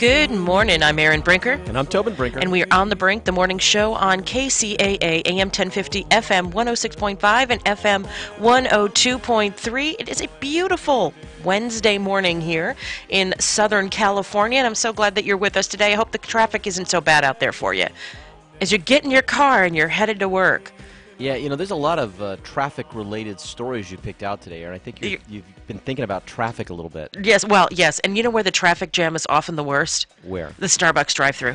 Good morning. I'm Erin Brinker. And I'm Tobin Brinker. And we are on the Brink, the morning show on KCAA, AM 1050, FM 106.5, and FM 102.3. It is a beautiful Wednesday morning here in Southern California, and I'm so glad that you're with us today. I hope the traffic isn't so bad out there for you as you get in your car and you're headed to work. Yeah, you know, there's a lot of traffic-related stories you picked out today, and I think you've been thinking about traffic a little bit. Yes, well, yes, and you know where the traffic jam is often the worst? Where? The Starbucks drive-thru.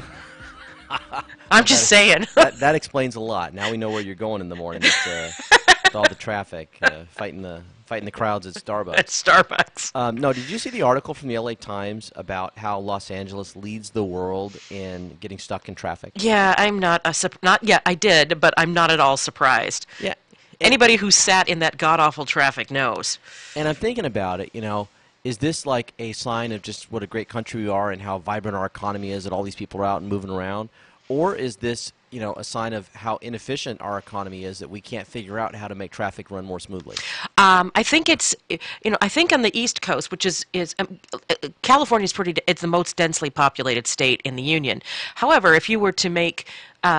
I'm just saying. that explains a lot. Now we know where you're going in the morning with all the traffic, fighting the crowds at Starbucks. At Starbucks. No, did you see the article from the LA Times about how Los Angeles leads the world in getting stuck in traffic? Yeah, I'm not I did, but I'm not at all surprised. Yeah. Anybody who sat in that god-awful traffic knows. And I'm thinking about it, you know, is this like a sign of just what a great country we are and how vibrant our economy is that all these people are out and moving around? Or is this, you know, a sign of how inefficient our economy is that we can't figure out how to make traffic run more smoothly? I think it's, you know, I think on the East Coast, which is California is it's the most densely populated state in the Union. However, if you were to make,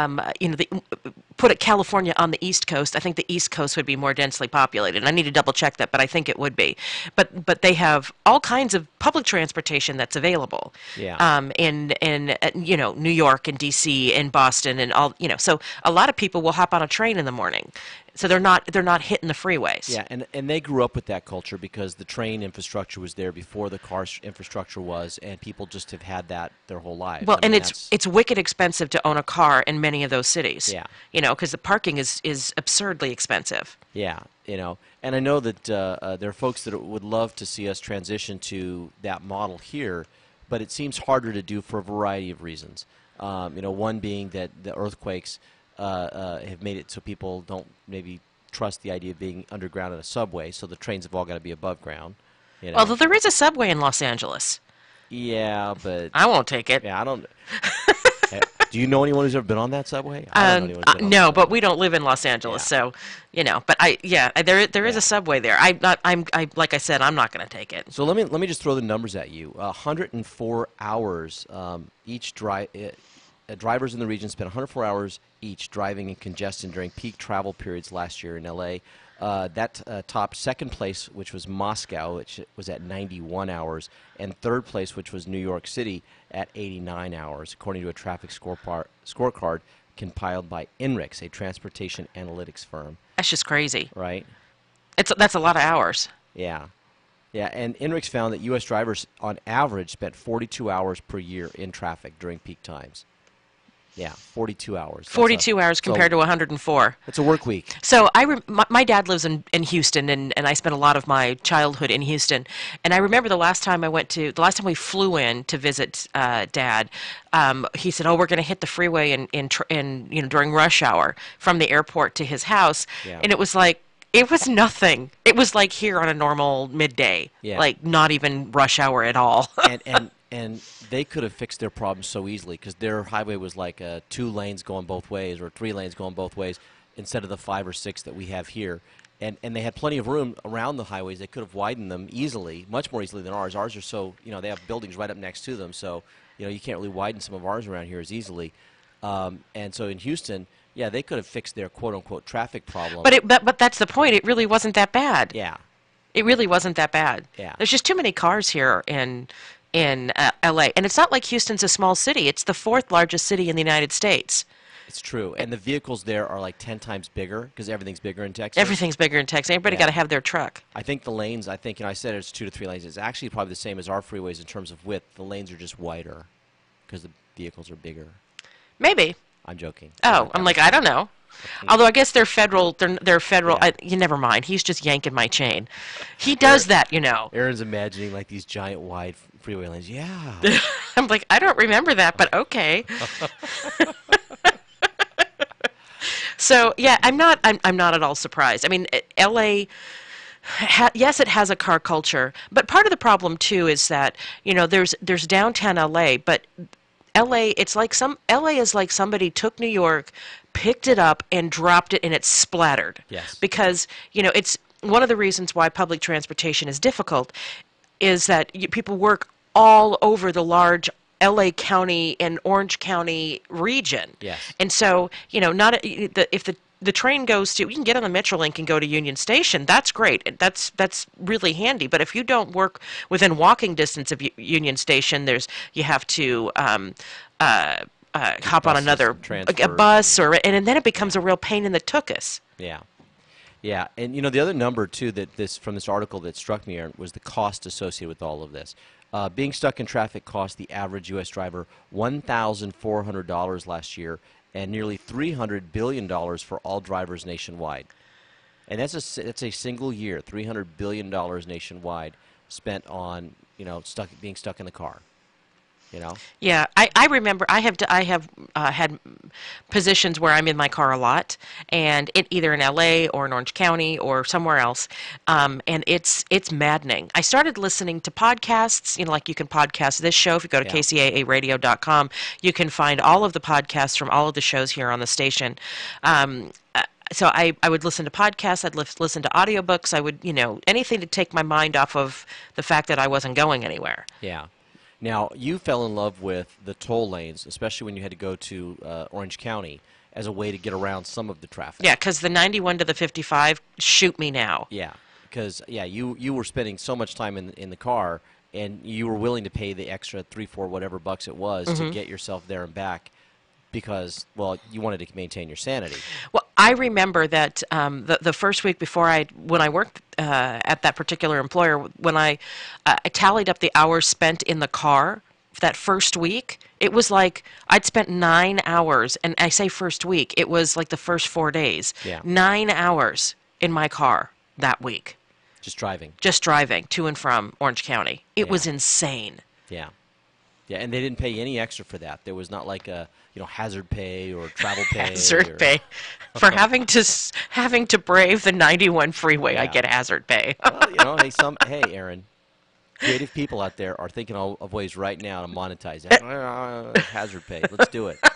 put California on the East Coast, I think the East Coast would be more densely populated. I need to double check that, but I think it would be. But they have all kinds of public transportation that's available. Yeah. In you know, New York and D.C. and Boston and all, you know, so a lot of people will hop on a train in the morning. So they're not hitting the freeways. Yeah, and they grew up with that culture because the train infrastructure was there before the car infrastructure was, and people just have had that their whole lives. Well, I mean, it's wicked expensive to own a car in many of those cities. Yeah. You know, because the parking is absurdly expensive. Yeah, you know, and I know that there are folks that would love to see us transition to that model here, but it seems harder to do for a variety of reasons. You know, one being that the earthquakes have made it so people don't maybe trust the idea of being underground in a subway, so the trains have all got to be above ground. You know? Although there is a subway in Los Angeles. Yeah, but I won't take it. Yeah, I don't. Do you know anyone who's ever been on that subway? I don't know anyone who's been on no, that but we don't live in Los Angeles, so you know. But there is a subway there. Like I said, I'm not going to take it. So let me just throw the numbers at you. 104 hours each drive. Drivers in the region spent 104 hours each driving in congestion during peak travel periods last year in L.A. That topped second place, which was Moscow, which was at 91 hours, and third place, which was New York City, at 89 hours, according to a traffic scorecard compiled by INRIX, a transportation analytics firm. That's just crazy. Right? That's a lot of hours. Yeah. Yeah, and INRIX found that U.S. drivers, on average, spent 42 hours per year in traffic during peak times. Yeah, 42 hours. 42 hours compared to 104. It's a work week. So my dad lives in Houston, and I spent a lot of my childhood in Houston. And I remember the last time we flew in to visit Dad, he said, "Oh, we're going to hit the freeway in you know, during rush hour from the airport to his house." Yeah. And it was like, it was nothing. It was like here on a normal midday, like not even rush hour at all. And they could have fixed their problem so easily because their highway was like 2 lanes going both ways or 3 lanes going both ways instead of the 5 or 6 that we have here. And they had plenty of room around the highways. They could have widened them easily, much more easily than ours. Ours are so, you know, they have buildings right up next to them, so, you know, you can't really widen some of ours around here as easily. And so in Houston, yeah, they could have fixed their quote-unquote traffic problem. But that's the point. It really wasn't that bad. Yeah. It really wasn't that bad. Yeah. There's just too many cars here in L.A. And it's not like Houston's a small city. It's the 4th largest city in the United States. It's true. And the vehicles there are like 10 times bigger because everything's bigger in Texas. Everything's bigger in Texas. Everybody got to have their truck. I think the lanes, you know, I said it's 2 to 3 lanes. It's actually probably the same as our freeways in terms of width. The lanes are just wider because the vehicles are bigger. Maybe. I'm joking. Oh, I'm like, I don't know. Although I guess they're federal. They're federal. Yeah. You never mind. He's just yanking my chain. He does that, you know. Aaron's imagining like these giant wide freeway lanes. Yeah. I'm like, I don't remember that, but okay. So yeah, I'm not at all surprised. I mean, L.A. Yes, it has a car culture, but part of the problem too is that, you know, there's downtown L.A., but L.A. is like somebody took New York, picked it up, and dropped it, and it's splattered. Yes. Because, you know, it's one of the reasons why public transportation is difficult is that people work all over the large LA County and Orange County region. Yes. And so, not if the train goes to, you can get on the Metrolink and go to Union Station. That's great. That's really handy. But if you don't work within walking distance of Union Station, you have to hop on Buses, another a transfers. bus, and then it becomes a real pain in the tuchus. Yeah. Yeah, and the other number too from this article that struck me, Aaron, was the cost associated with all of this. Being stuck in traffic cost the average U.S. driver $1,400 last year, and nearly $300 billion for all drivers nationwide. And that's a single year, $300 billion nationwide spent on being stuck in the car. Yeah, I remember I have had positions where I'm in my car a lot, and either in LA or in Orange County or somewhere else, and it's maddening. I started listening to podcasts, like you can podcast this show. If you go to Yeah. KCAAradio.com, you can find all of the podcasts from all of the shows here on the station. So I would listen to podcasts, I'd listen to audiobooks, I would, anything to take my mind off of the fact that I wasn't going anywhere. Yeah. Now, you fell in love with the toll lanes, especially when you had to go to Orange County, as a way to get around some of the traffic. Yeah, because the 91 to the 55, shoot me now. Yeah, because you were spending so much time in the car, and you were willing to pay the extra $3, $4, whatever bucks it was to get yourself there and back, because you wanted to maintain your sanity. Well, I remember that the first week when I worked at that particular employer, when I tallied up the hours spent in the car that first week, it was like I'd spent 9 hours, and I say first week, it was like the first 4 days. Yeah. 9 hours in my car that week. Just driving. Just driving to and from Orange County. It Yeah. was insane. Yeah. Yeah, and they didn't pay any extra for that. There was not like a hazard pay or travel pay. Hazard pay for having to brave the 91 freeway. I Yeah. get hazard pay. Well, hey, Aaron, creative people out there are thinking of ways right now to monetize that. Hazard pay. Let's do it.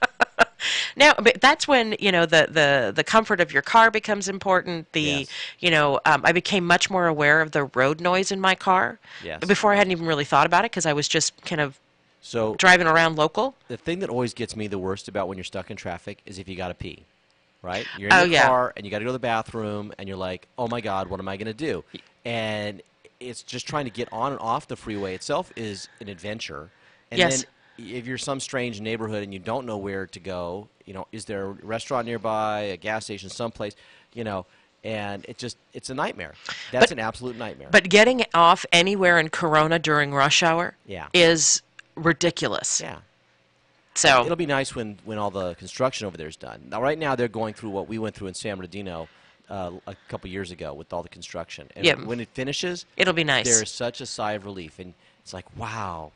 Now, but that's when the comfort of your car becomes important. Yes. I became much more aware of the road noise in my car. Yes. Before I hadn't even really thought about it because I was just kind of So driving around local. the thing that always gets me the worst about when you're stuck in traffic is if you got to pee, right? You're Oh, in your yeah. car and you got to go to the bathroom and you're like, oh my God, what am I going to do? And it's just trying to get on and off the freeway itself is an adventure. And Yes. then if you're some strange neighborhood and you don't know where to go, is there a restaurant nearby, a gas station, someplace, and it's a nightmare. That's an absolute nightmare. But getting off anywhere in Corona during rush hour Yeah. is ridiculous. Yeah. So It'll be nice when all the construction over there is done. Now, right now, they're going through what we went through in San Bernardino a couple years ago with all the construction. And Yeah. when it finishes, it'll be nice. there is such a sigh of relief. And it's like, wow.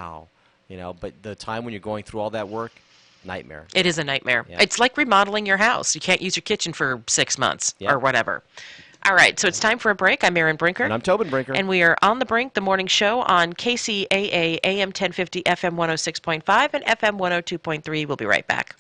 But the time when you're going through all that work, nightmare. It is a nightmare. Yeah. It's like remodeling your house. You can't use your kitchen for 6 months Yep. or whatever. All right, so it's time for a break. I'm Erin Brinker. And I'm Tobin Brinker. And we are on the Brink, the morning show on KCAA AM 1050, FM 106.5, and FM 102.3. We'll be right back.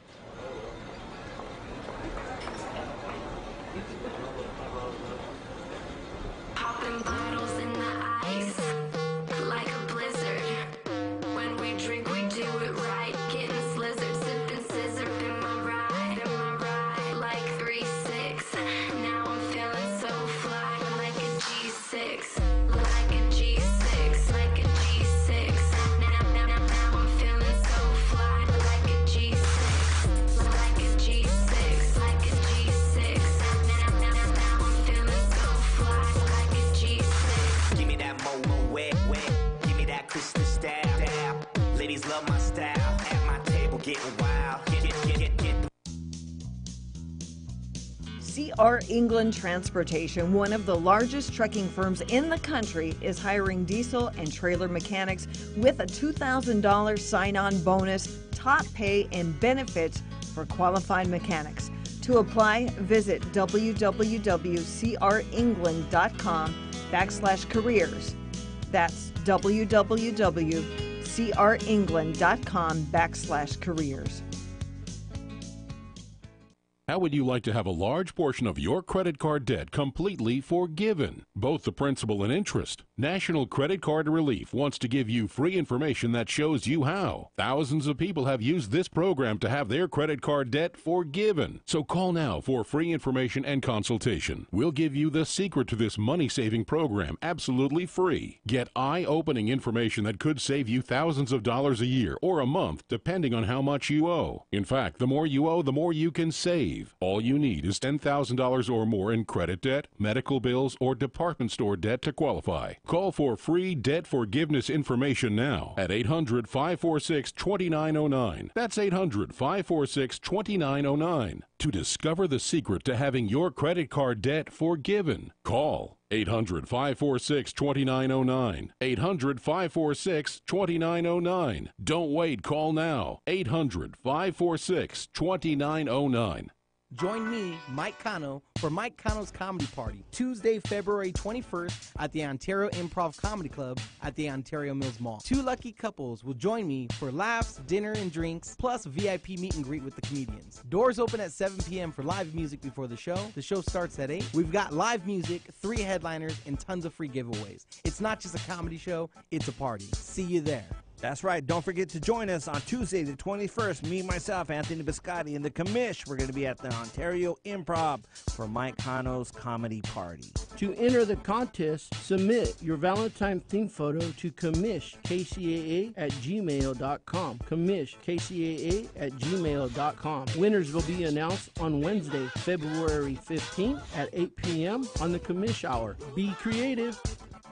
Popping bottles in the ice, like a blizzard. When we drink, we do it right. Getting slizzard, sipping scissor in my ride, like 3-6. Now I'm feeling so fly, like a G6, like a G6, like a G6. Now I'm feeling so fly, like a G6, like a G6, like a G6. Now I'm feeling so fly, like a G6. Give me that mo wet. Give me that crystal style. Ladies love my style. At my table getting wild. Get. CR England Transportation, one of the largest trucking firms in the country, is hiring diesel and trailer mechanics with a $2,000 sign-on bonus, top pay, and benefits for qualified mechanics. To apply, visit www.crengland.com/careers. That's www.crengland.com/careers. How would you like to have a large portion of your credit card debt completely forgiven, both the principal and interest? National Credit Card Relief wants to give you free information that shows you how. Thousands of people have used this program to have their credit card debt forgiven. So call now for free information and consultation. We'll give you the secret to this money-saving program absolutely free. Get eye-opening information that could save you thousands of dollars a year or a month, depending on how much you owe. In fact, the more you owe, the more you can save. All you need is $10,000 or more in credit debt, medical bills, or department store debt to qualify. Call for free debt forgiveness information now at 800-546-2909. That's 800-546-2909. To discover the secret to having your credit card debt forgiven, call 800-546-2909. 800-546-2909. Don't wait, call now. 800-546-2909. Join me, Mike Cano, for Mike Cano's Comedy Party, Tuesday, February 21st at the Ontario Improv Comedy Club at the Ontario Mills Mall. 2 lucky couples will join me for laughs, dinner, and drinks, plus VIP meet and greet with the comedians. Doors open at 7 p.m. for live music before the show. The show starts at 8. We've got live music, 3 headliners, and tons of free giveaways. It's not just a comedy show, it's a party. See you there. That's right. Don't forget to join us on Tuesday the 21st. Me, myself, Anthony Biscotti, and the commish. We're going to be at the Ontario Improv for Mike Cano's Comedy Party. To enter the contest, submit your Valentine theme photo to commish, KCAA at gmail.com. Commish, KCAA at gmail.com. Winners will be announced on Wednesday, February 15th at 8 p.m. on the Commish Hour. Be creative.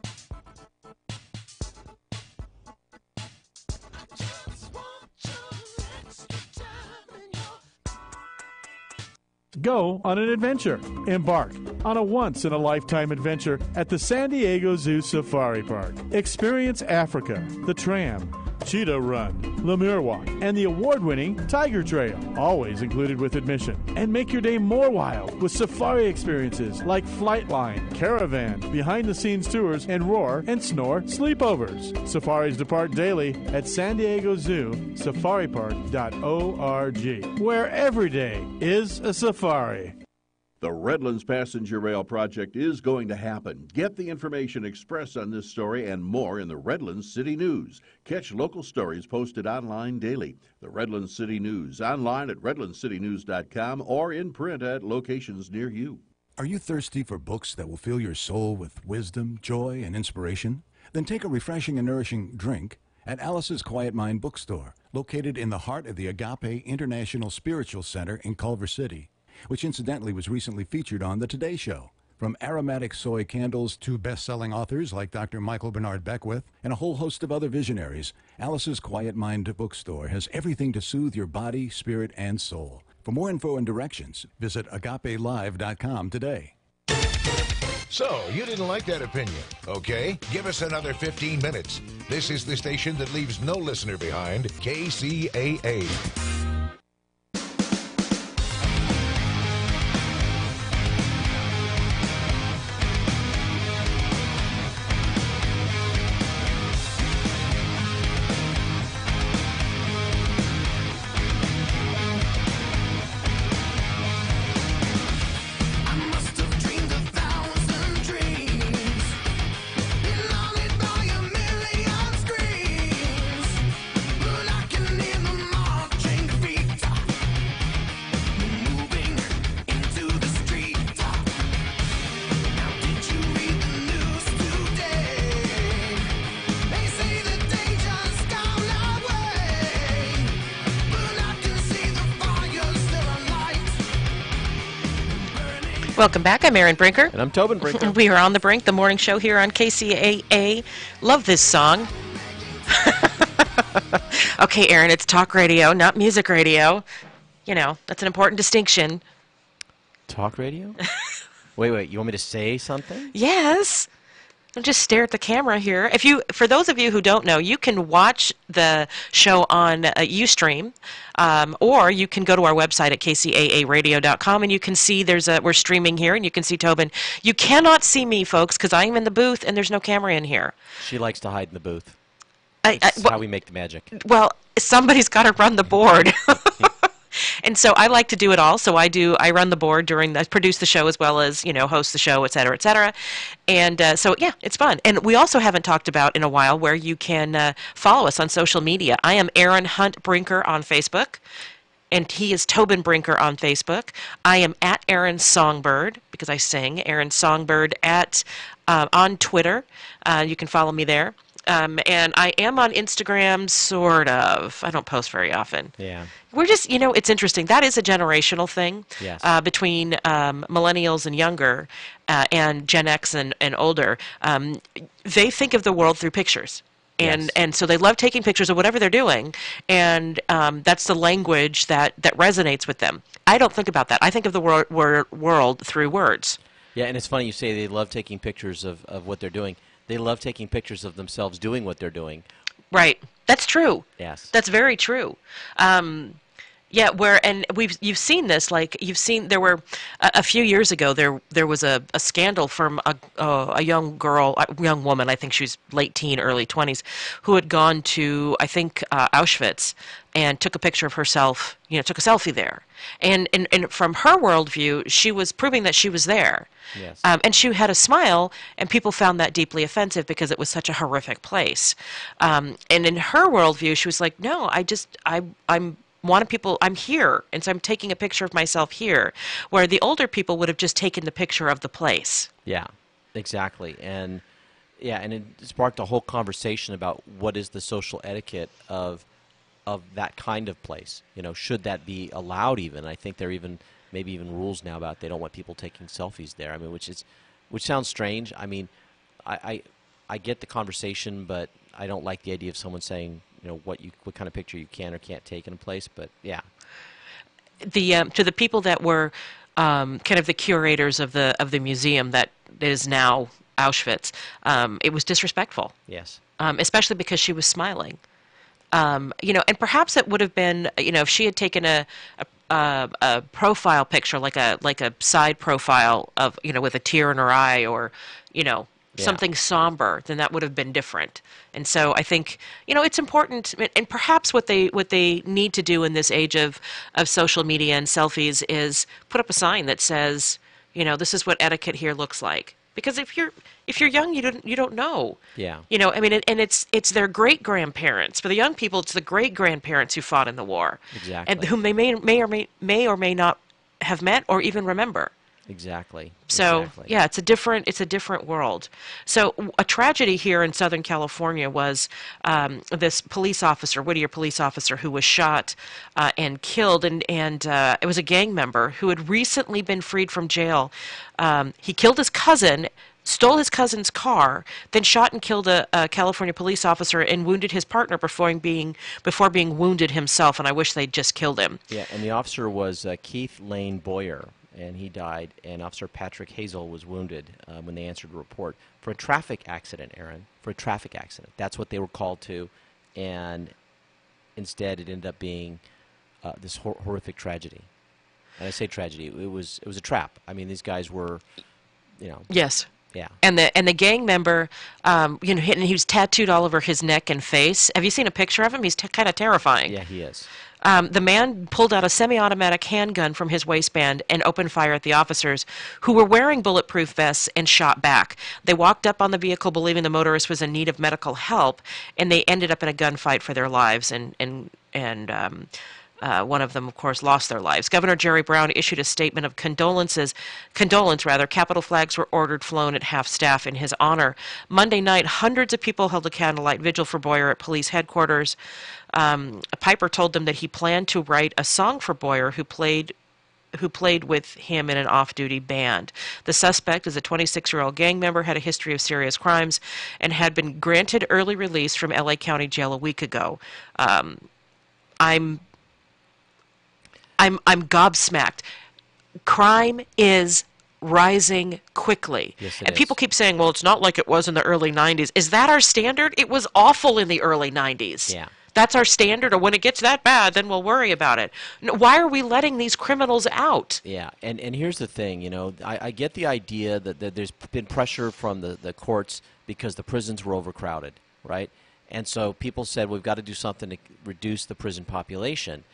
Go on an adventure. Embark on a once-in-a-lifetime adventure at the San Diego Zoo Safari Park. Experience Africa, the tram, Cheetah Run, Lemur Walk, and the award-winning Tiger Trail, always included with admission. And make your day more wild with safari experiences like Flightline, Caravan, behind-the-scenes tours, and Roar and Snore sleepovers. Safaris depart daily at San Diego Zoo safaripark.org, where every day is a safari. The Redlands Passenger Rail Project is going to happen. Get the information expressed on this story and more in the Redlands City News. Catch local stories posted online daily. The Redlands City News, online at redlandscitynews.com or in print at locations near you. Are you thirsty for books that will fill your soul with wisdom, joy, and inspiration? Then take a refreshing and nourishing drink at Alice's Quiet Mind Bookstore, located in the heart of the Agape International Spiritual Center in Culver City, which incidentally was recently featured on The Today Show. From aromatic soy candles to best-selling authors like Dr. Michael Bernard Beckwith and a whole host of other visionaries, Alice's Quiet Mind Bookstore has everything to soothe your body, spirit, and soul. For more info and directions, visit agapelive.com today. So, you didn't like that opinion, okay? Give us another 15 minutes. This is the station that leaves no listener behind, KCAA. Welcome back. I'm Erin Brinker. And I'm Tobin Brinker. We are on the Brink, the morning show here on KCAA. Love this song. Okay, Erin, it's talk radio, not music radio. You know, that's an important distinction. Talk radio? Wait, you want me to say something? Yes. Don't just stare at the camera here. For those of you who don't know, you can watch the show on Ustream, or you can go to our website at kcaaradio.com and you can see we're streaming here, and you can see Tobin. You cannot see me, folks, because I am in the booth and there's no camera in here. She likes to hide in the booth. That's how we make the magic. Well, somebody's got to run the board. And so I like to do it all. So I run the board I produce the show as well as, host the show, et cetera, et cetera. And so, yeah, it's fun. And we also haven't talked about in a while where you can follow us on social media. I am Aaron Hunt Brinker on Facebook, and he is Tobin Brinker on Facebook. I am at Aaron Songbird, because I sing, Aaron Songbird on Twitter. You can follow me there. And I am on Instagram, sort of. I don't post very often. Yeah. We're just, it's interesting. That is a generational thing. Yes. Between millennials and younger and Gen X and older. They think of the world through pictures. And so they love taking pictures of whatever they're doing, and that's the language that resonates with them. I don't think about that. I think of the world through words. Yeah, and it's funny you say they love taking pictures of what they're doing. They love taking pictures of themselves doing what they're doing. Right. That's true. Yes. That's very true. Yeah, and you've seen this. Like there were a few years ago. There was a scandal from a young woman. I think she was late teen, early 20s, who had gone to Auschwitz and took a picture of herself. Took a selfie there, and from her worldview, she was proving that she was there. Yes. And she had a smile, and people found that deeply offensive because it was such a horrific place. And in her worldview, she was like, "No, I'm here, and so I'm taking a picture of myself here," where the older people would have just taken the picture of the place. Yeah, exactly. And it sparked a whole conversation about what is the social etiquette of that kind of place. Should that be allowed even? I think there are maybe even rules now about they don't want people taking selfies there. I mean, which sounds strange. I mean, I get the conversation, but I don't like the idea of someone saying, what kind of picture you can or can't take in a place. But yeah, to the people that were kind of the curators of the museum that is now Auschwitz, it was disrespectful. Yes, especially because she was smiling. And perhaps it would have been, if she had taken a profile picture, like a side profile of, with a tear in her eye, or something somber, then that would have been different. And so I think, it's important, and perhaps what they need to do in this age of social media and selfies is put up a sign that says, this is what etiquette here looks like. Because if you're young, you don't know. Yeah. And it's their great grandparents. For the young people, it's the great grandparents who fought in the war, exactly, and whom they may or may not have met or even remember. Exactly. So exactly. Yeah, it's a different world. So a tragedy here in Southern California was this police officer, Whittier police officer, who was shot and killed, and it was a gang member who had recently been freed from jail. He killed his cousin, stole his cousin's car, then shot and killed a California police officer and wounded his partner before being wounded himself. And I wish they'd just killed him. Yeah, and the officer was Keith Lane Boyer, and he died. And Officer Patrick Hazel was wounded when they answered a report for a traffic accident, Aaron, for a traffic accident. That's what they were called to, and instead it ended up being this horrific tragedy. And I say tragedy, it was a trap. I mean, these guys were, Yes. Yeah. And the gang member, and he was tattooed all over his neck and face. Have you seen a picture of him? He's kind of terrifying. Yeah, he is. The man pulled out a semi-automatic handgun from his waistband and opened fire at the officers, who were wearing bulletproof vests, and shot back. They walked up on the vehicle believing the motorist was in need of medical help, and they ended up in a gunfight for their lives. And one of them, of course, lost their lives. Governor Jerry Brown issued a statement of condolence. Capitol flags were ordered flown at half-staff in his honor. Monday night, hundreds of people held a candlelight vigil for Boyer at police headquarters. Piper told them that he planned to write a song for Boyer, who played with him in an off-duty band. The suspect is a 26-year-old gang member, had a history of serious crimes, and had been granted early release from L.A. County Jail a week ago. I'm gobsmacked. Crime is rising quickly. Yes, and people keep saying, well, it's not like it was in the early 90s. Is that our standard? It was awful in the early 90s. Yeah. That's our standard, or when it gets that bad, then we'll worry about it. Why are we letting these criminals out? Yeah, and here's the thing, I get the idea that there's been pressure from the courts because the prisons were overcrowded, right? And so people said, we've got to do something to reduce the prison population.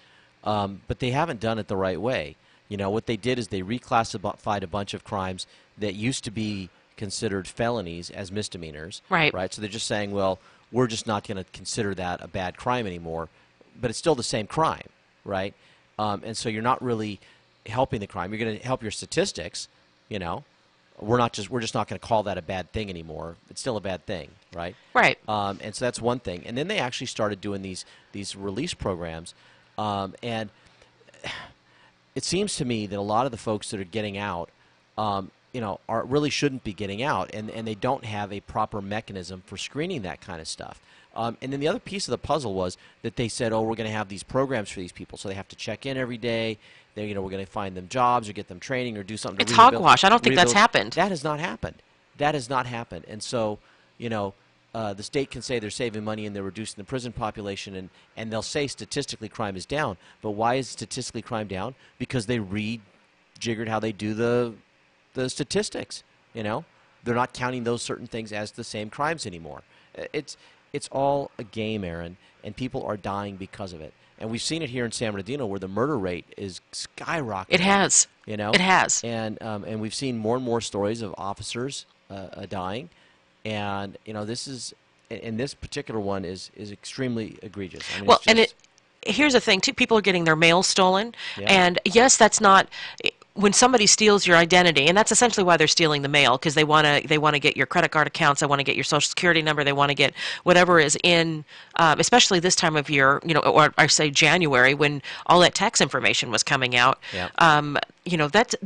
but they haven't done it the right way. You know, what they did is they reclassified a bunch of crimes that used to be considered felonies as misdemeanors. Right. So they're just saying, well, we're just not going to consider that a bad crime anymore, but it's still the same crime, right? And so you're not really helping the crime. You're going to help your statistics, you know. We're just not going to call that a bad thing anymore. It's still a bad thing, right? Right. And so that's one thing. And then they actually started doing these release programs, and it seems to me that a lot of the folks that are getting out, you know, really shouldn't be getting out, and they don't have a proper mechanism for screening that kind of stuff. And then the other piece of the puzzle was that they said, oh, we're going to have these programs for these people, so they have to check in every day. They, you know, we're going to find them jobs or get them training or do something. It's hogwash. I don't think that's happened. That has not happened. That has not happened. And so, you know, the state can say they're saving money and they're reducing the prison population, and they'll say statistically crime is down. But why is statistically crime down? Because they rejiggered how they do the statistics. You know, they're not counting those certain things as the same crimes anymore. It's all a game, Aaron, and people are dying because of it. And we've seen it here in San Bernardino, where the murder rate is skyrocketing. It has. You know, it has. And we've seen more and more stories of officers dying, and you know, this particular one is extremely egregious. I mean, well, here's the thing too: people are getting their mail stolen, Yeah. and yes, that's not. When somebody steals your identity, and that's essentially why they're stealing the mail, because they want to get your credit card accounts, they want to get your social security number, they want to get whatever is in, especially this time of year, you know, or I say January, when all that tax information was coming out. Yeah. You know, that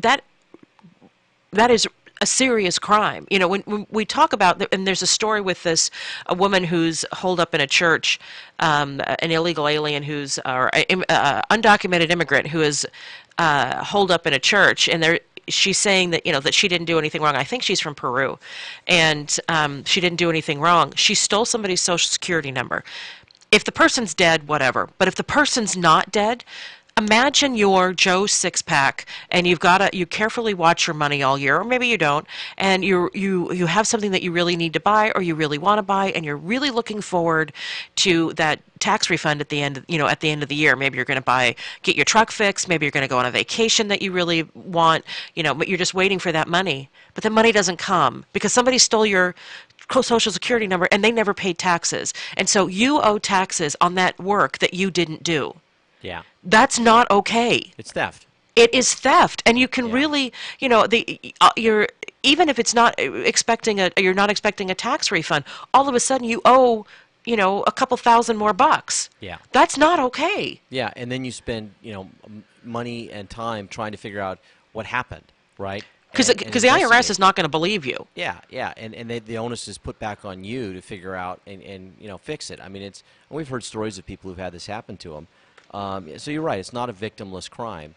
is a serious crime. You know, when we talk about, and there's a story with a woman who's holed up in a church, an illegal alien who's, or undocumented immigrant who is holed up in a church, and she's saying that, you know, that she didn't do anything wrong. I think she's from Peru, and she didn't do anything wrong. She stole somebody's social security number. If the person's dead, whatever. But if the person's not dead, imagine you're Joe Sixpack, and you carefully watch your money all year, or maybe you don't, and you have something that you really need to buy, or you really want to buy, and you're really looking forward to that tax refund at the end, at the end of the year. Maybe you're going to get your truck fixed, maybe you're going to go on a vacation that you really want, but you're just waiting for that money. But the money doesn't come because somebody stole your social security number and they never paid taxes. And so you owe taxes on that work that you didn't do. Yeah. That's not okay. It's theft. It is theft, and you can really, you're, even if it's not you're not expecting a tax refund, all of a sudden you owe, a couple $1,000 more bucks. Yeah. That's not okay. Yeah, and then you spend, money and time trying to figure out what happened, right? Because the IRS is not going to believe you. Yeah, and the onus is put back on you to figure out and fix it. I mean, we've heard stories of people who've had this happen to them. So you're right; it's not a victimless crime.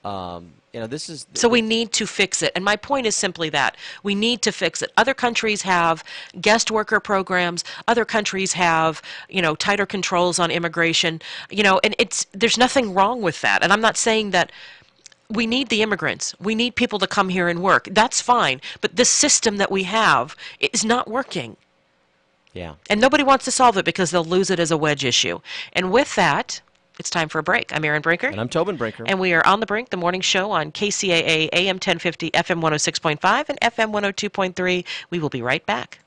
So we need to fix it, and my point is simply that we need to fix it. Other countries have guest worker programs. Other countries have, tighter controls on immigration. And there's nothing wrong with that. And I'm not saying that we need the immigrants. We need people to come here and work. That's fine. But this system that we have is not working. Yeah. And nobody wants to solve it because they'll lose it as a wedge issue. And with that, it's time for a break. I'm Erin Brinker. And I'm Tobin Brinker. And we are on The Brink, the morning show on KCAA AM 1050, FM 106.5, and FM 102.3. We will be right back.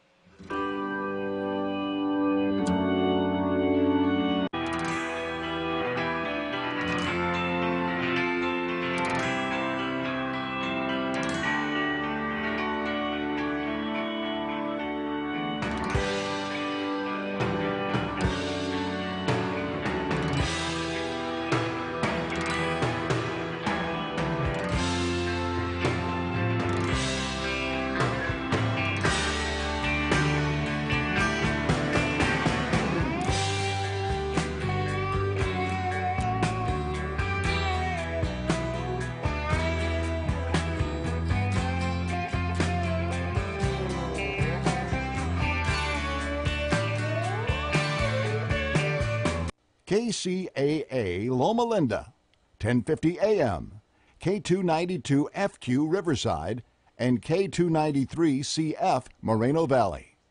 KCAA Loma Linda, 1050 AM, K292 FQ Riverside, and K293 CF Moreno Valley.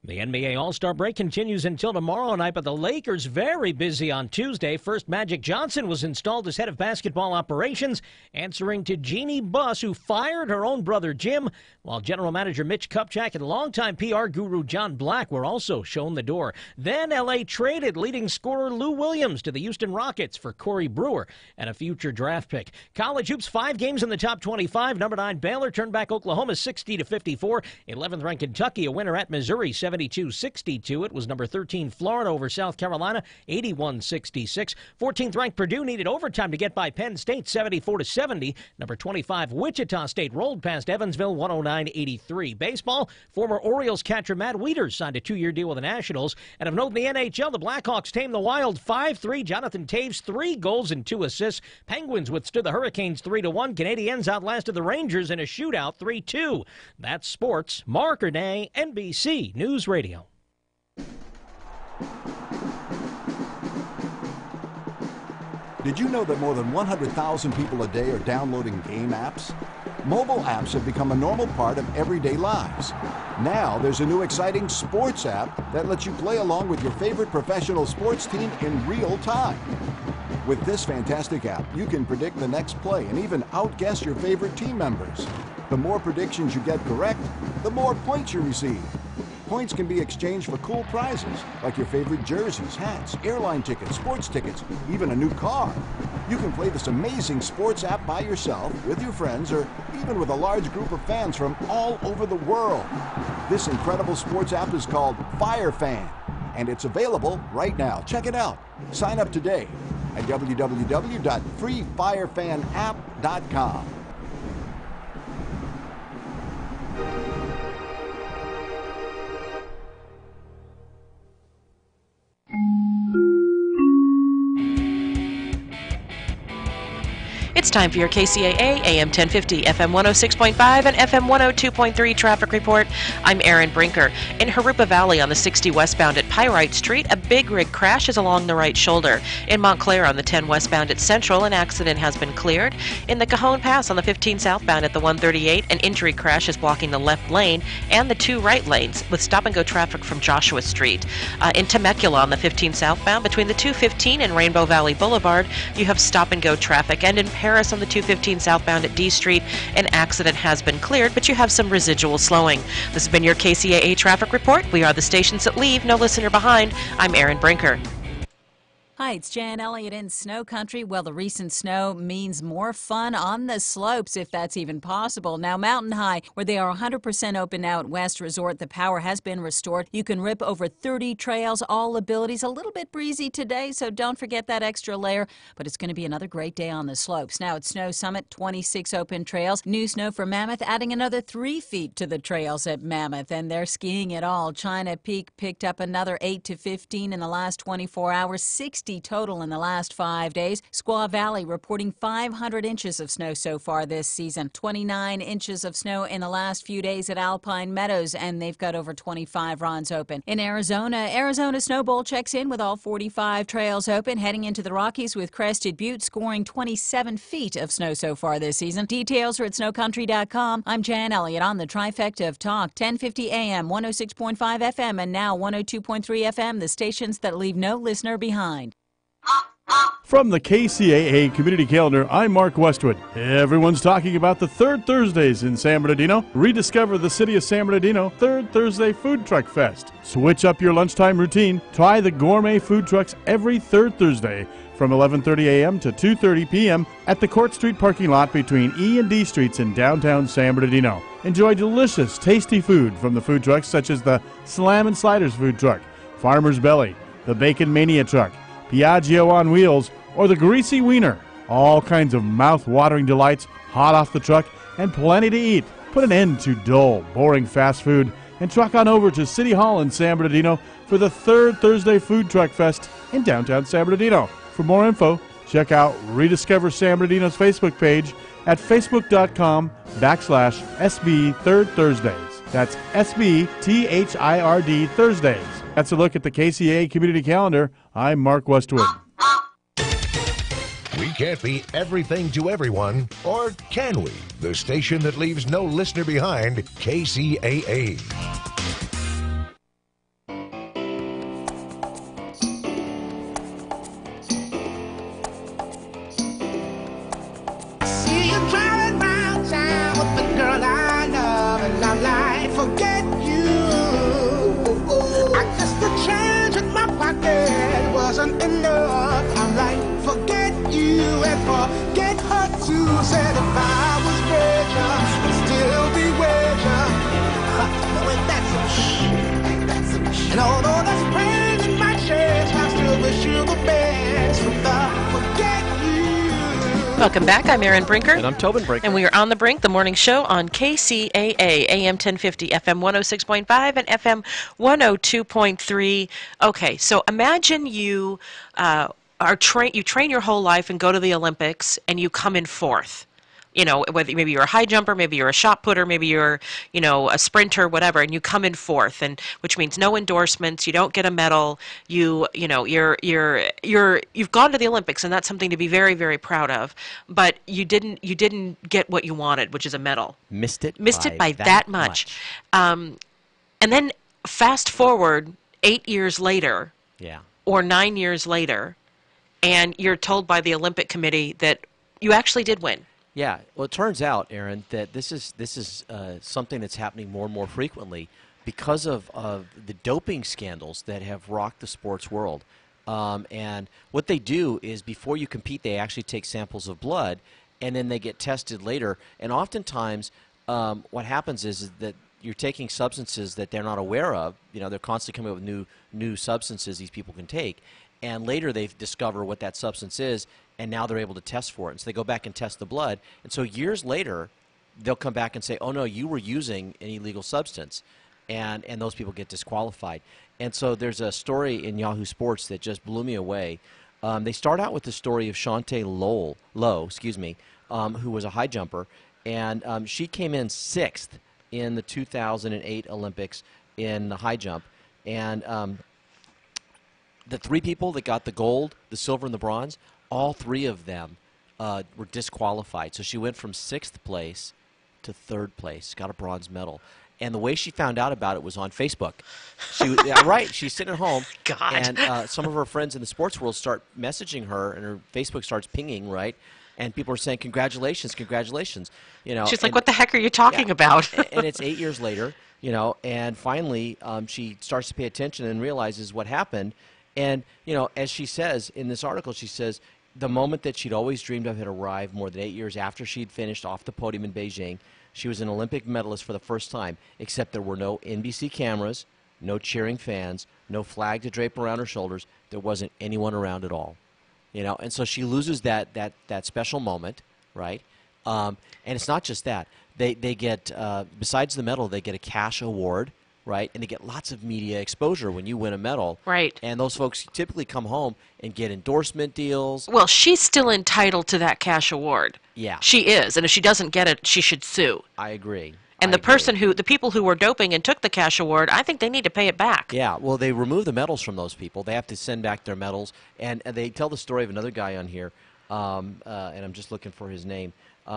The NBA All-Star break continues until tomorrow night, but the Lakers very busy on Tuesday. First, Magic Johnson was installed as head of basketball operations, answering to Jeannie Buss, who fired her own brother Jim, while general manager Mitch Kupchak and longtime PR guru John Black were also shown the door. Then L.A. traded leading scorer Lou Williams to the Houston Rockets for Corey Brewer and a future draft pick. College hoops, 5 games in the top 25. Number 9 Baylor turned back Oklahoma 60-54. 11th ranked Kentucky, a winner at Missouri 72-62. It was number 13 Florida over South Carolina 81-66. 14th ranked Purdue needed overtime to get by Penn State 74-70. Number 25 Wichita State rolled past Evansville 109-83. Baseball, former Orioles catcher Matt Wieters signed a 2-year deal with the Nationals. And of note in the NHL, the Blackhawks tamed the Wild 5-3. Jonathan Taves 3 goals and 2 assists. Penguins withstood the Hurricanes 3-1. Canadiens outlasted the Rangers in a shootout 3-2. That's sports. Mark Day, NBC News Radio. Did you know that more than 100,000 people a day are downloading game apps? Mobile apps have become a normal part of everyday lives. Now there's a new exciting sports app that lets you play along with your favorite professional sports team in real time. With this fantastic app, you can predict the next play and even outguess your favorite team members. The more predictions you get correct, the more points you receive. Points can be exchanged for cool prizes, like your favorite jerseys, hats, airline tickets, sports tickets, even a new car. You can play this amazing sports app by yourself, with your friends, or even with a large group of fans from all over the world. This incredible sports app is called Fire Fan, and it's available right now. Check it out. Sign up today at www.freefirefanapp.com. It's time for your KCAA AM 1050, FM 106.5, and FM 102.3 traffic report. I'm Erin Brinker. In Harupa Valley on the 60 westbound at Pyrite Street, a big rig crash is along the right shoulder. In Montclair on the 10 westbound at Central, an accident has been cleared. In the Cajon Pass on the 15 southbound at the 138, an injury crash is blocking the left lane and the 2 right lanes with stop-and-go traffic from Joshua Street. In Temecula on the 15 southbound between the 215 and Rainbow Valley Boulevard, you have stop-and-go traffic. And in Paris on the 215 southbound at D Street, an accident has been cleared, but you have some residual slowing. This has been your KCAA traffic report. We are the stations that leave no listener behind. I'm Erin Brinker. Hi, it's Jan Elliott in Snow Country. Well, the recent snow means more fun on the slopes, if that's even possible. Now, Mountain High, where they are 100% open now at West Resort, the power has been restored. You can rip over 30 trails, all abilities. A little bit breezy today, so don't forget that extra layer. But it's going to be another great day on the slopes. Now, at Snow Summit, 26 open trails. New snow for Mammoth, adding another 3 feet to the trails at Mammoth. And they're skiing it all. China Peak picked up another 8 to 15 in the last 24 hours. 60 total in the last 5 days. Squaw Valley reporting 500 inches of snow so far this season. 29 inches of snow in the last few days at Alpine Meadows, and they've got over 25 runs open. In Arizona, Arizona Snow Bowl checks in with all 45 trails open, heading into the Rockies with Crested Butte scoring 27 feet of snow so far this season. Details are at snowcountry.com. I'm Jan Elliott on the trifecta of talk, 1050 AM, 106.5 FM, and now 102.3 FM, the stations that leave no listener behind. From the KCAA Community Calendar, I'm Mark Westwood. Everyone's talking about the Third Thursdays in San Bernardino. Rediscover the City of San Bernardino Third Thursday Food Truck Fest. Switch up your lunchtime routine. Try the gourmet food trucks every third Thursday from 11:30 a.m. to 2:30 p.m. at the Court Street parking lot between E and D Streets in downtown San Bernardino. Enjoy delicious, tasty food from the food trucks such as the Slam and Sliders food truck, Farmer's Belly, the Bacon Mania truck, Piaggio on wheels, or the Greasy Wiener. All kinds of mouth-watering delights, hot off the truck, and plenty to eat. Put an end to dull, boring fast food and truck on over to City Hall in San Bernardino for the Third Thursday Food Truck Fest in downtown San Bernardino. For more info, check out Rediscover San Bernardino's Facebook page at facebook.com/SB Third Thursdays. That's SBTHIRD Thursdays. That's a look at the KCAA Community Calendar. I'm Mark Westwood. We can't be everything to everyone, or can we? The station that leaves no listener behind, KCAA. wasn't enough. I'm like, forget you and forget her too. Said if I was richer, I'd still be richer. No, ain't that some shit? And although there's pain in my chest, I still wish you the best. With the forget you. Welcome back. I'm Erin Brinker. And I'm Tobin Brinker. And we are on The Brink, the morning show on KCAA, AM 1050, FM 106.5, and FM 102.3. Okay, so imagine you you train your whole life and go to the Olympics, and you come in fourth. You know, whether maybe you're a high jumper, maybe you're a shot putter, maybe you're, a sprinter, whatever, and you come in fourth, and which means no endorsements, you don't get a medal, you've gone to the Olympics, and that's something to be very, very proud of, but you didn't get what you wanted, which is a medal. Missed it by that much. And then fast forward 8 years later, or 9 years later, and you're told by the Olympic Committee that you actually did win. Yeah, well, it turns out, Aaron, that this is something that's happening more and more frequently because of the doping scandals that have rocked the sports world. And what they do is before you compete, they actually take samples of blood, and then they get tested later. And oftentimes, what happens is that you're taking substances that they're not aware of. They're constantly coming up with new substances these people can take, and later they discover what that substance is, and now they're able to test for it. And so they go back and test the blood. And so years later, they'll come back and say, oh, no, you were using an illegal substance. And those people get disqualified. And so there's a story in Yahoo Sports that just blew me away. They start out with the story of Shantae Lowe, who was a high jumper. And she came in sixth in the 2008 Olympics in the high jump. And the three people that got the gold, the silver, and the bronze, all three of them were disqualified. So she went from sixth place to third place, got a bronze medal. And the way she found out about it was on Facebook. Right, she's sitting at home, and some of her friends in the sports world start messaging her, and her Facebook starts pinging, right? And people are saying, congratulations, congratulations. She's like, what the heck are you talking about? And it's 8 years later, and finally she starts to pay attention and realizes what happened. And, as she says in this article, she says the moment that she'd always dreamed of had arrived more than 8 years after she'd finished off the podium in Beijing. She was an Olympic medalist for the first time, except there were no NBC cameras, no cheering fans, no flag to drape around her shoulders. There wasn't anyone around at all. And so she loses that special moment, right? And it's not just that. They get, besides the medal, they get a cash award, right? And they get lots of media exposure when you win a medal. Right. And those folks typically come home and get endorsement deals. Well, she's still entitled to that cash award. Yeah. She is. And if she doesn't get it, she should sue. I agree. And the people who were doping and took the cash award, I think they need to pay it back. Yeah, well, they remove the medals from those people. They have to send back their medals. And they tell the story of another guy on here, and I'm just looking for his name.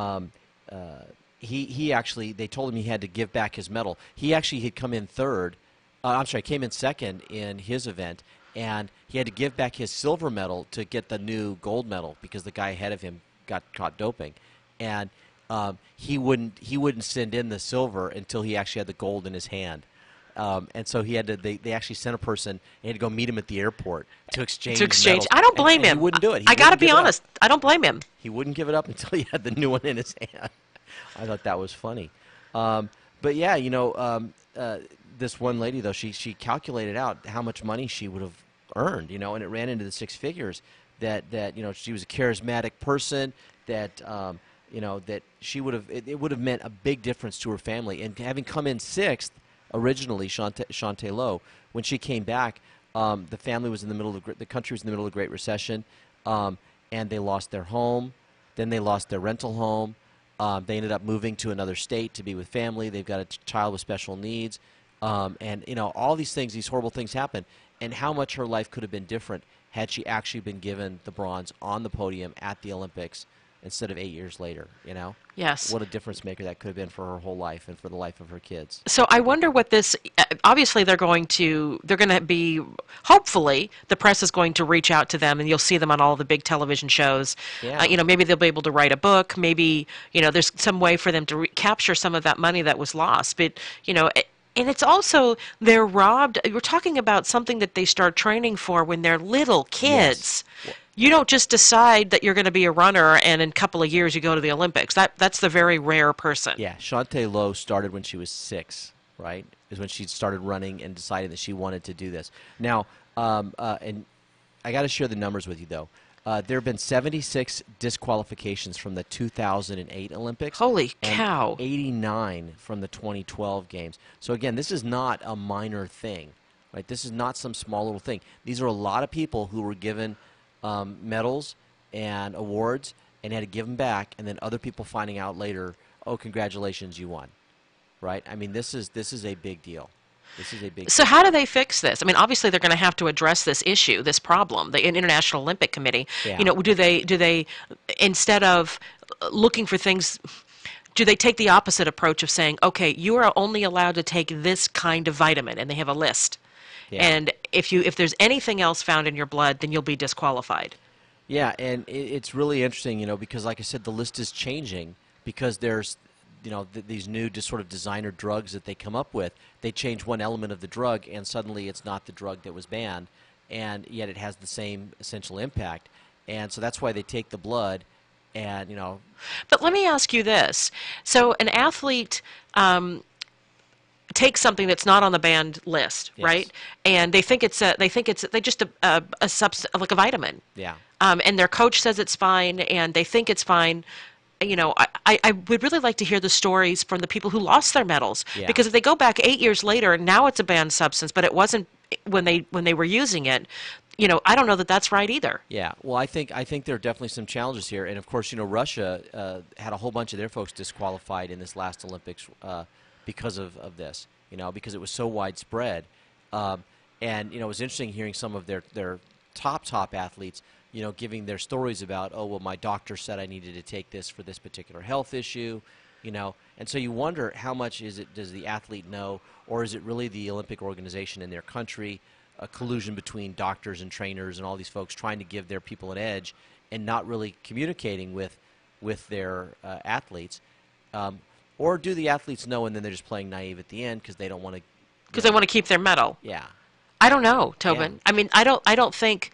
He actually, they told him he had to give back his medal. He actually had come in came in second in his event, and he had to give back his silver medal to get the new gold medal because the guy ahead of him got caught doping. And he wouldn't send in the silver until he actually had the gold in his hand. And so he had to. They actually sent a person. He had to go meet him at the airport to exchange. Medals. I don't blame him. He wouldn't do it. I got to be honest. I don't blame him. He wouldn't give it up until he had the new one in his hand. I thought that was funny. But yeah, this one lady though, she calculated out how much money she would have earned, and it ran into the six figures. That she was a charismatic person. That that she would have. It would have meant a big difference to her family. And having come in sixth originally, Shantae Lowe, when she came back, the family was in the middle of the country was in the middle of the Great Recession, and they lost their home. Then they lost their rental home. They ended up moving to another state to be with family. They've got a child with special needs, and all these things, these horrible things happen. And how much her life could have been different had she actually been given the bronze on the podium at the Olympics instead of 8 years later, Yes. What a difference maker that could have been for her whole life and for the life of her kids. So I wonder what this, obviously they're going to be, hopefully the press is going to reach out to them and you'll see them on all the big television shows. Yeah. Maybe they'll be able to write a book. Maybe, there's some way for them to capture some of that money that was lost. But, And it's also, they're robbed. We're talking about something that they start training for when they're little kids. Yes. You don't just decide that you're going to be a runner and in a couple of years you go to the Olympics. That's the very rare person. Yeah, Shantae Lowe started when she was 6, right? Is when she started running and decided that she wanted to do this. Now, and I got to share the numbers with you, though. There have been 76 disqualifications from the 2008 Olympics. Holy cow. And 89 from the 2012 games. So again, this is not a minor thing, right? This is not some small little thing. These are a lot of people who were given medals and awards and had to give them back, and then other people finding out later, oh, congratulations, you won, right? I mean, this is a big deal. This is a big So how do they fix this? I mean, obviously they're going to have to address this issue, this problem. The International Olympic Committee, Yeah. you know, do they instead of looking for things, do they take the opposite approach of saying, okay, you are only allowed to take this kind of vitamin, and they have a list, Yeah. and if there's anything else found in your blood, then you'll be disqualified. Yeah, and it's really interesting, you know, because like I said, the list is changing because there's, you know, these new just sort of designer drugs that they come up with. They change one element of the drug, and suddenly it's not the drug that was banned, and yet it has the same essential impact. And so that's why they take the blood, and, you know. But let me ask you this. So an athlete takes something that's not on the banned list, Yes. right? And they think it's just a substance, like a vitamin. Yeah. And their coach says it's fine, and they think it's fine. You know, I would really like to hear the stories from the people who lost their medals, Yeah. because if they go back 8 years later and now it's a banned substance, but it wasn't when they were using it, you know, I don't know that that's right either. Yeah, well, I think there are definitely some challenges here, and of course, you know, Russia had a whole bunch of their folks disqualified in this last Olympics because of this, you know, because it was so widespread, and you know, it was interesting hearing some of their top athletes, you know, giving their stories about, oh, well, my doctor said I needed to take this for this particular health issue, you know, and so you wonder how much does the athlete know, or is it really the Olympic organization in their country, a collusion between doctors and trainers and all these folks trying to give their people an edge and not really communicating with their athletes, or do the athletes know and then they're just playing naive at the end because they don't want to? Because they want to keep their medal. Yeah. I don't know, Tobin. Yeah. I mean, I don't think.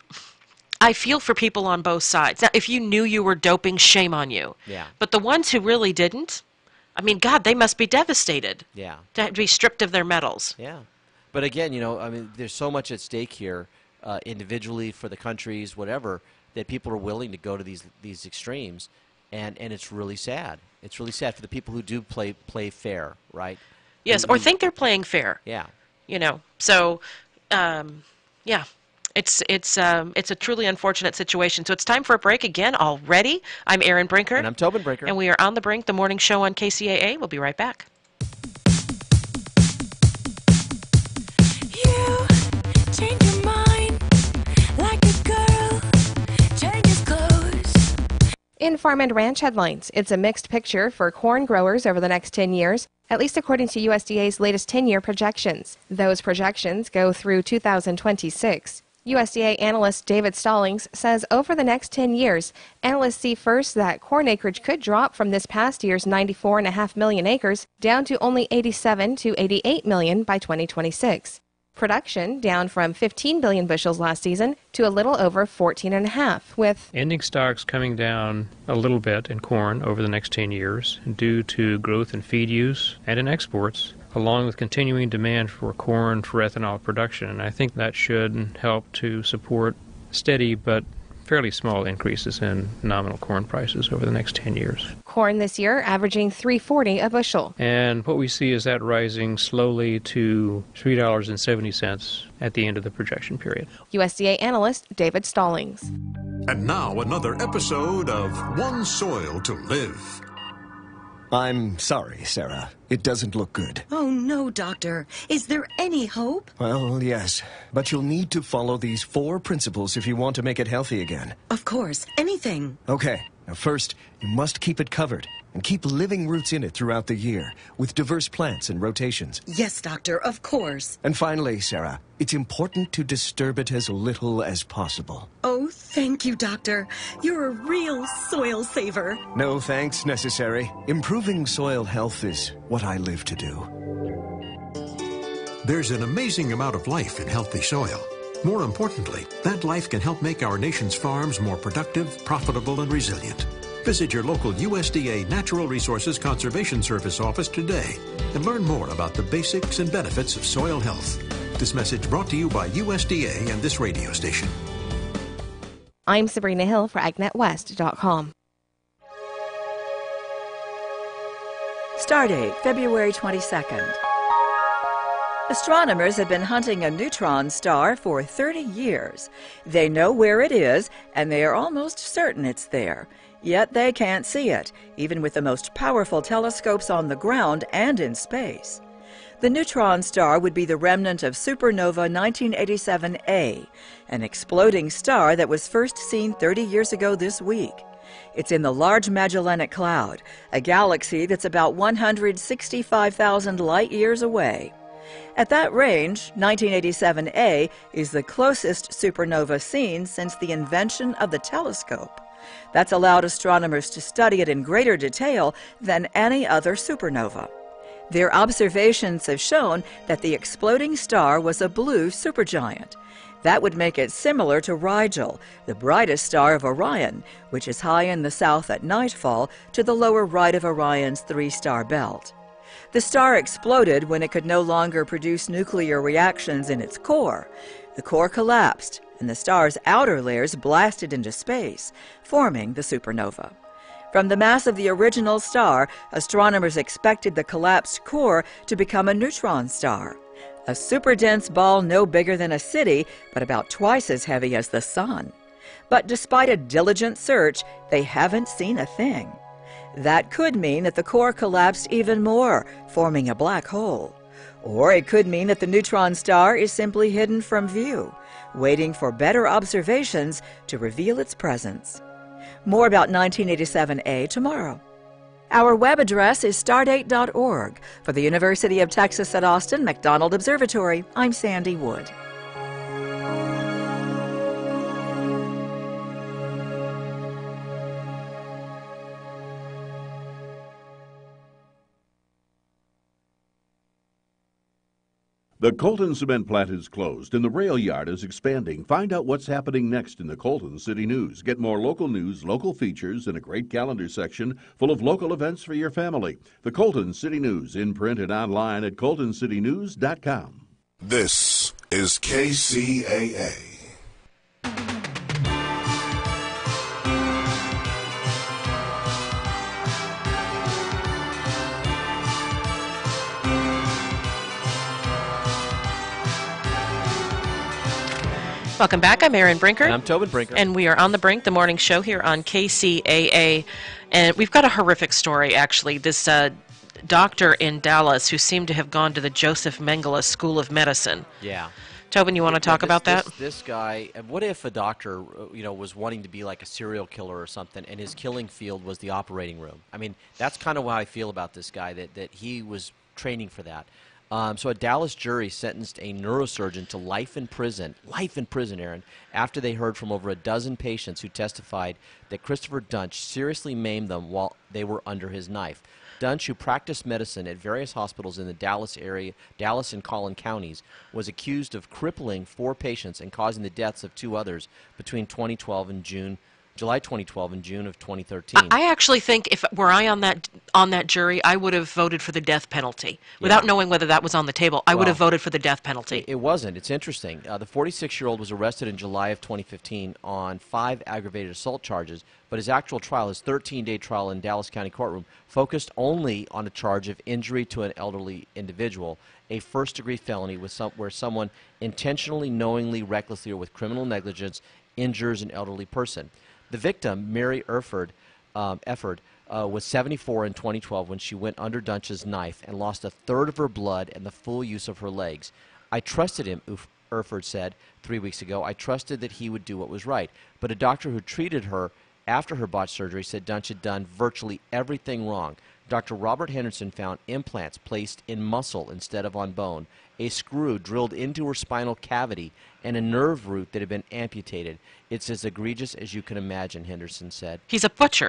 I feel for people on both sides. Now, if you knew you were doping, shame on you. Yeah. But the ones who really didn't, I mean, God, they must be devastated. Yeah. To be stripped of their medals. Yeah. But again, you know, I mean, there's so much at stake here, individually, for the countries, whatever, that people are willing to go to these extremes, and it's really sad. It's really sad for the people who do play fair, right? Yes, or think they're playing fair. Yeah. You know, so, yeah. It's a truly unfortunate situation. So it's time for a break again already. I'm Erin Brinker. And I'm Tobin Brinker. And we are on The Brink, the morning show on KCAA. We'll be right back. You change your mind like a girl changes clothes. In Farm and Ranch headlines, it's a mixed picture for corn growers over the next 10 years, at least according to USDA's latest 10-year projections. Those projections go through 2026. USDA analyst David Stallings says over the next 10 years, analysts see first that corn acreage could drop from this past year's 94.5 million acres down to only 87 to 88 million by 2026. Production down from 15 billion bushels last season to a little over 14.5, with ending stocks coming down a little bit in corn over the next 10 years due to growth in feed use and in exports, along with continuing demand for corn for ethanol production. And I think that should help to support steady but fairly small increases in nominal corn prices over the next 10 years. corn this year averaging $3.40 a bushel. And what we see is that rising slowly to $3.70 at the end of the projection period. USDA analyst David Stallings. And now another episode of One Soil to Live. I'm sorry, Sarah. It doesn't look good. Oh, no, Doctor. Is there any hope? Well, yes. But you'll need to follow these 4 principles if you want to make it healthy again. Of course. Anything. Okay. Now, first, you must keep it covered and keep living roots in it throughout the year with diverse plants and rotations. Yes, Doctor. Of course. And finally, Sarah, it's important to disturb it as little as possible. Oh, thank you, Doctor. You're a real soil saver. No thanks necessary. Improving soil health is what I live to do. There's an amazing amount of life in healthy soil. More importantly, that life can help make our nation's farms more productive, profitable, and resilient. Visit your local USDA Natural Resources Conservation Service office today and learn more about the basics and benefits of soil health. This message brought to you by USDA and this radio station. I'm Sabrina Hill for AgNetWest.com. Stardate, February 22nd. Astronomers have been hunting a neutron star for 30 years. They know where it is, and they are almost certain it's there. Yet they can't see it, even with the most powerful telescopes on the ground and in space. The neutron star would be the remnant of supernova 1987A, an exploding star that was first seen 30 years ago this week. It's in the Large Magellanic Cloud, a galaxy that's about 165,000 light-years away. At that range, 1987A is the closest supernova seen since the invention of the telescope. That's allowed astronomers to study it in greater detail than any other supernova. Their observations have shown that the exploding star was a blue supergiant. That would make it similar to Rigel, the brightest star of Orion, which is high in the south at nightfall to the lower right of Orion's three-star belt. The star exploded when it could no longer produce nuclear reactions in its core. The core collapsed, and the star's outer layers blasted into space, forming the supernova. From the mass of the original star, astronomers expected the collapsed core to become a neutron star, a super-dense ball no bigger than a city, but about twice as heavy as the sun. But despite a diligent search, they haven't seen a thing. That could mean that the core collapsed even more, forming a black hole. Or it could mean that the neutron star is simply hidden from view, waiting for better observations to reveal its presence. More about 1987A tomorrow. Our web address is stardate.org. For the University of Texas at Austin McDonald Observatory, I'm Sandy Wood. The Colton cement plant is closed and the rail yard is expanding. Find out what's happening next in the Colton City News. Get more local news, local features, and a great calendar section full of local events for your family. The Colton City News, in print and online at coltoncitynews.com. This is KCAA. Welcome back. I'm Erin Brinker. And I'm Tobin Brinker. And we are on the Brink, the morning show here on KCAA. And we've got a horrific story, actually. This doctor in Dallas who seemed to have gone to the Joseph Mengele School of Medicine. Yeah. Tobin, you want to talk about that? This guy, what if a doctor, was wanting to be like a serial killer or something, and his killing field was the operating room? I mean, that's kind of how I feel about this guy, that he was training for that. So a Dallas jury sentenced a neurosurgeon to life in prison, Aaron, after they heard from over a dozen patients who testified that Christopher Dunch seriously maimed them while they were under his knife. Dunch, who practiced medicine at various hospitals in the Dallas area, Dallas and Collin counties, was accused of crippling 4 patients and causing the deaths of 2 others between July 2012 and June of 2013. I actually think if were I on that jury, I would have voted for the death penalty. Without knowing whether that was on the table, I would have voted for the death penalty. It wasn't. It's interesting. The 46-year-old was arrested in July of 2015 on 5 aggravated assault charges, but his actual trial, his 13-day trial in Dallas County courtroom, focused only on a charge of injury to an elderly individual, a first-degree felony where someone intentionally, knowingly, recklessly, or with criminal negligence injures an elderly person. The victim, Mary Efford, was 74 in 2012 when she went under Dunch's knife and lost a third of her blood and the full use of her legs. I trusted him, Efford said 3 weeks ago. I trusted that he would do what was right. But a doctor who treated her after her botched surgery said Dunch had done virtually everything wrong. Dr. Robert Henderson found implants placed in muscle instead of on bone, a screw drilled into her spinal cavity, and a nerve root that had been amputated. It's as egregious as you can imagine, Henderson said. He's a butcher.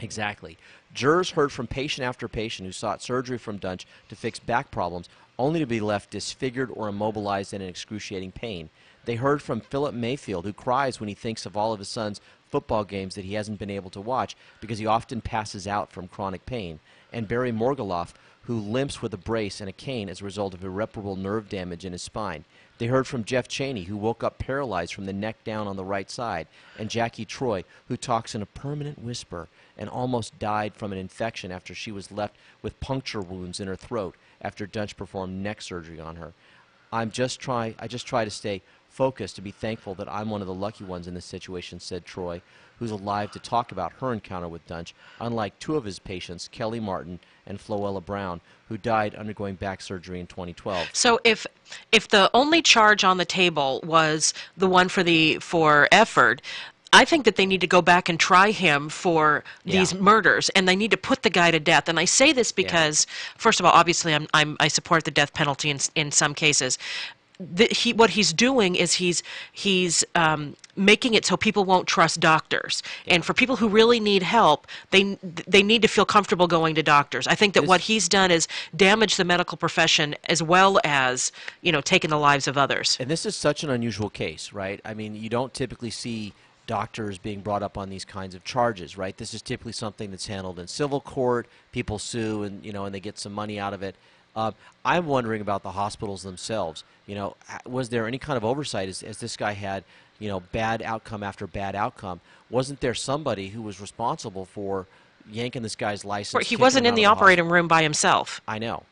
Exactly. Jurors heard from patient after patient who sought surgery from Dunch to fix back problems, only to be left disfigured or immobilized and in excruciating pain. They heard from Philip Mayfield, who cries when he thinks of all of his son's football games that he hasn't been able to watch because he often passes out from chronic pain, and Barry Morgoloff, who limps with a brace and a cane as a result of irreparable nerve damage in his spine. They heard from Jeff Cheney, who woke up paralyzed from the neck down on the right side, and Jackie Troy, who talks in a permanent whisper and almost died from an infection after she was left with puncture wounds in her throat after Dunch performed neck surgery on her. I just try to stay focused, to be thankful that I'm one of the lucky ones in this situation, said Troy, who's alive to talk about her encounter with Dunch, unlike two of his patients, Kelly Martin and Floella Brown, who died undergoing back surgery in 2012. So if the only charge on the table was the one for Efford, I think that they need to go back and try him for these murders, and they need to put the guy to death. And I say this because, first of all, obviously I support the death penalty in some cases. What he's doing is he's making it so people won't trust doctors, and for people who really need help, they need to feel comfortable going to doctors. I think that what he's done is damage the medical profession as well as taking the lives of others. And this is such an unusual case, right? I mean, you don't typically see doctors being brought up on these kinds of charges, right? This is typically something that's handled in civil court. People sue, and and they get some money out of it. I'm wondering about the hospitals themselves. Was there any kind of oversight as this guy had, bad outcome after bad outcome? Wasn't there somebody who was responsible for yanking this guy's license? He wasn't in the operating room by himself. I know.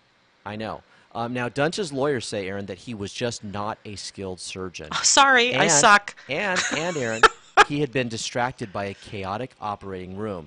Now, Dunch's lawyers say, Aaron, that he was just not a skilled surgeon. Oh, sorry, I suck. And Aaron, he had been distracted by a chaotic operating room.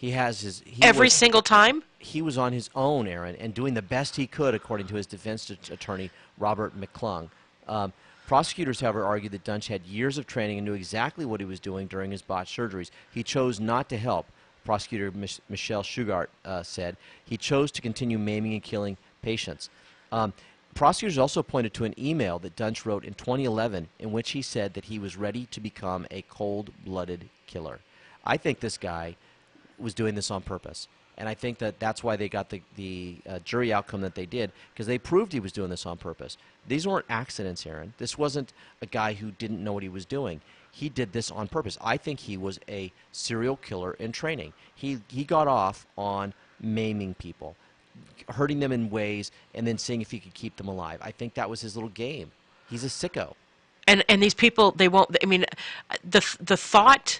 Every single time? He was on his own, Aaron, and doing the best he could, according to his defense attorney, Robert McClung. Prosecutors, however, argued that Dunch had years of training and knew exactly what he was doing during his botched surgeries. He chose not to help, prosecutor Michelle Shugart said. He chose to continue maiming and killing patients. Prosecutors also pointed to an email that Dunch wrote in 2011 in which he said that he was ready to become a cold-blooded killer. I think this guy was doing this on purpose. And I think that that's why they got the jury outcome that they did, because they proved he was doing this on purpose. These weren't accidents, Aaron. This wasn't a guy who didn't know what he was doing. He did this on purpose. I think he was a serial killer in training. He got off on maiming people, hurting them in ways, and then seeing if he could keep them alive. I think that was his little game. He's a sicko. And these people, they won't, I mean, the thought...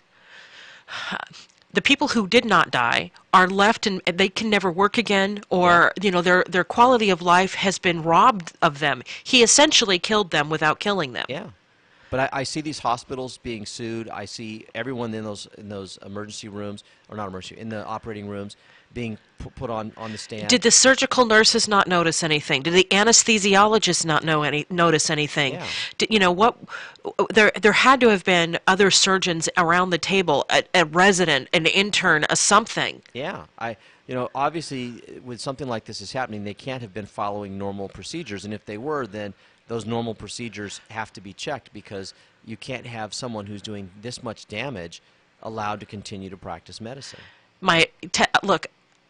The people who did not die are left and they can never work again, or their quality of life has been robbed of them. He essentially killed them without killing them. Yeah. But I see these hospitals being sued. I see everyone in those emergency rooms, or not emergency, in the operating rooms, being put on the stand. Did the surgical nurses not notice anything? Did the anesthesiologists not notice anything? Yeah. There had to have been other surgeons around the table, a resident, an intern, a something. Yeah. Obviously, with something like this is happening, they can't have been following normal procedures, and if they were, then those normal procedures have to be checked, because you can't have someone who's doing this much damage allowed to continue to practice medicine. Look,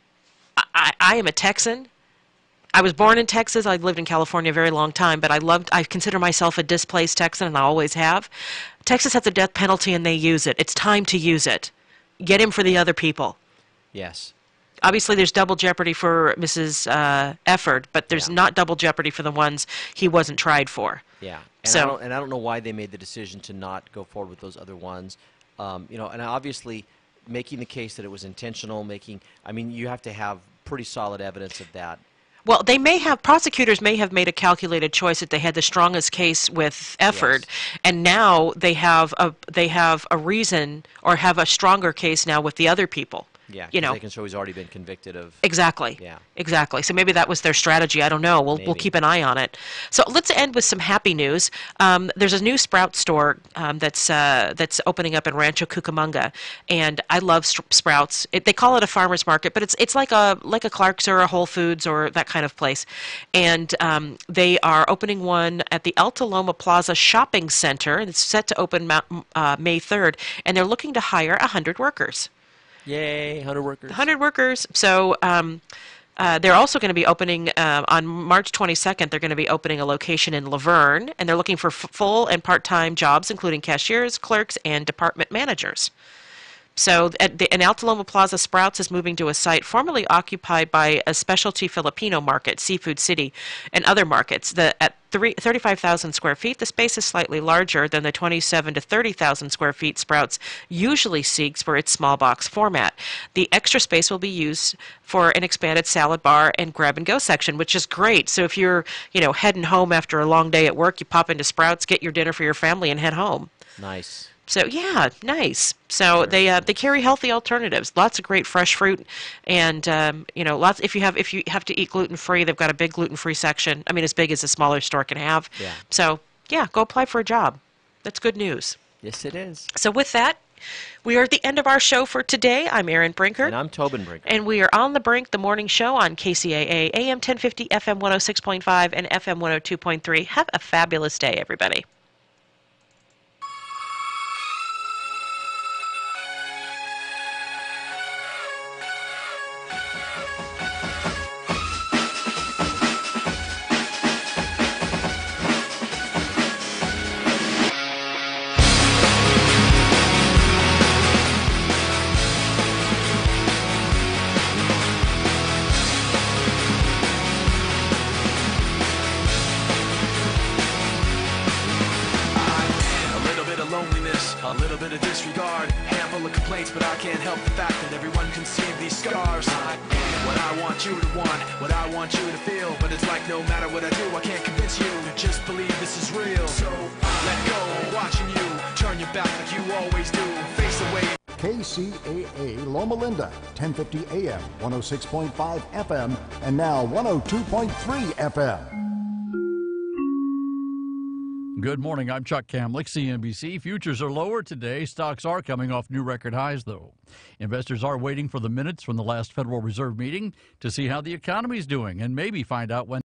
I am a Texan. I was born in Texas. I've lived in California a very long time, but I consider myself a displaced Texan, and I always have. Texas has a death penalty, and they use it. It's time to use it. Get him for the other people. Yes. Obviously, there's double jeopardy for Mrs. Efford, but there's not double jeopardy for the ones he wasn't tried for. Yeah. And I don't know why they made the decision to not go forward with those other ones. And obviously, making the case that it was intentional, you have to have pretty solid evidence of that. Well, prosecutors may have made a calculated choice that they had the strongest case with Efford, and now they have a reason, or have a stronger case now with the other people. Yeah, they can show he's already been convicted of. Exactly. Yeah. Exactly. So maybe that was their strategy. I don't know. We'll keep an eye on it. So let's end with some happy news. There's a new Sprout store that's opening up in Rancho Cucamonga, and I love Sprouts. They call it a farmer's market, but it's like a Clark's or a Whole Foods or that kind of place. And they are opening one at the Alta Loma Plaza Shopping Center. It's set to open May 3rd, and they're looking to hire 100 workers. Yay, 100 workers. 100 workers. So they're also going to be opening on March 22nd. They're going to be opening a location in Laverne, and they're looking for full and part-time jobs, including cashiers, clerks, and department managers. So in Alta Loma Plaza, Sprouts is moving to a site formerly occupied by a specialty Filipino market, Seafood City, and other markets. At 35,000 square feet, the space is slightly larger than the 27 to 30,000 square feet Sprouts usually seeks for its small box format. The extra space will be used for an expanded salad bar and grab-and-go section, which is great. So if you're, heading home after a long day at work, you pop into Sprouts, get your dinner for your family, and head home. Nice. So yeah, nice. So they carry healthy alternatives, lots of great fresh fruit, and lots. If you have to eat gluten free, they've got a big gluten free section. I mean, as big as a smaller store can have. Yeah. So yeah, go apply for a job. That's good news. Yes, it is. So with that, we are at the end of our show for today. I'm Erin Brinker. And I'm Tobin Brinker. And we are on the Brink, the morning show on KCAA, AM 1050, FM 106.5, and FM 102.3. Have a fabulous day, everybody. A little bit of disregard, handful of complaints, but I can't help the fact that everyone can see these scars. I am what I want you to want, what I want you to feel, but it's like no matter what I do, I can't convince you to just believe this is real. So let go, watching you turn your back like you always do, face away. KCAA Loma Linda, 1050 AM, 106.5 FM, and now 102.3 FM. Good morning. I'm Chuck Kamlick, CNBC. Futures are lower today. Stocks are coming off new record highs, though. Investors are waiting for the minutes from the last Federal Reserve meeting to see how the economy is doing and maybe find out when